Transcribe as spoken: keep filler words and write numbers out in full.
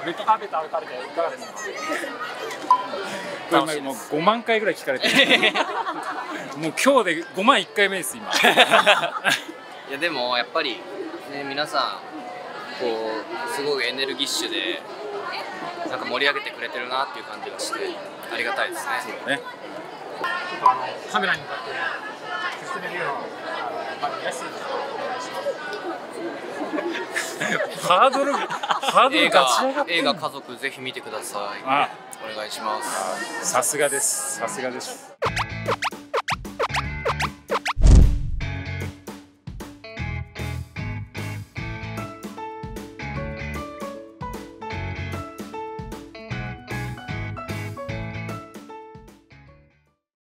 レッドカーペット歩かれていかがですか？ これもうごまんかいぐらい聞かれてるもう今日でごまんいっかいめです今いやでもやっぱりね、皆さんこうすごいエネルギッシュでなんか盛り上げてくれてるなっていう感じがしてありがたいですね。 そうね。 あのカメラに向かって説明をまだ安いです。 ハードルハードル映ガチ上がってる。 画映画家族ぜひ見てください。 あ、 お願いします。 さすがです。さすがです。